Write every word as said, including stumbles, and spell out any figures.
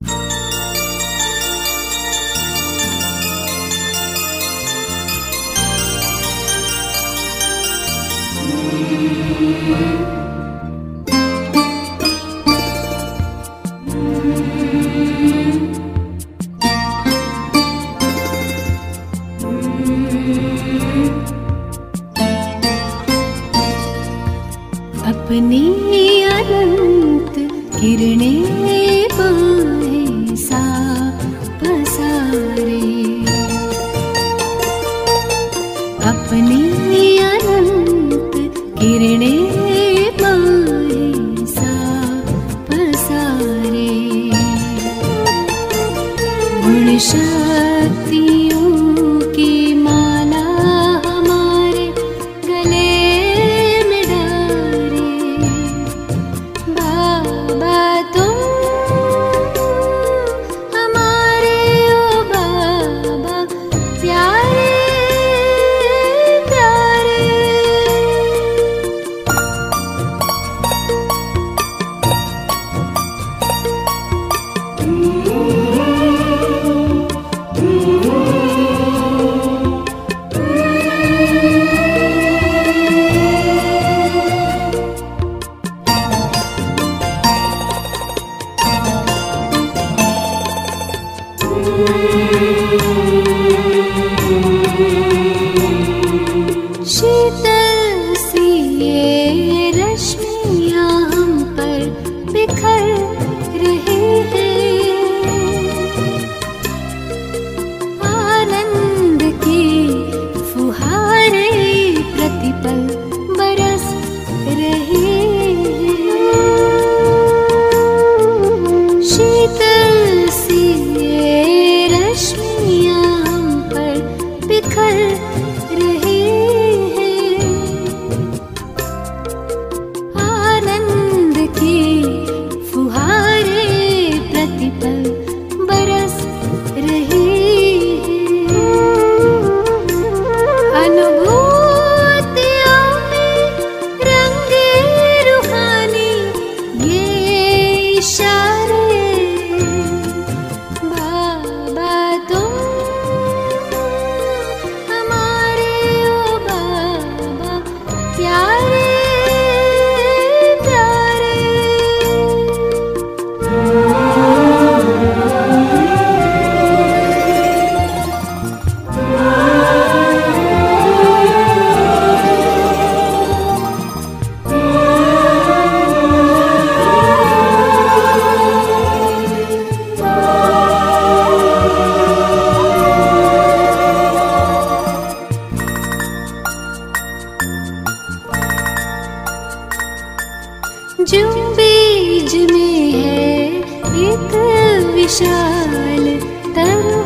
अपनी अनंत किरणें पाए सा पसारे, अपनी अनंत किरणें पाए सा पसारे। गुण शक्तियों की माला हमारे गले में डारे। बाबा तुम हमारे ओ बाबा प्यारे प्यारे। शीतल सी ये रश्मियाँ हम पर बिखर रही हैं, आनंद की फुहारें प्रतिपल बरस रही हैं। शीतल सी ये रश्मियाँ हम पर बिखर रही हैं, आनंद की फुहारें प्रतिपल बरस रही हैं। अनुभूतियों में रंगे रूहानी ये इशारे। बाबा तुम हमारे ओ बाबा प्यारे प्यारे। जो बीज में है एक विशाल तरंग,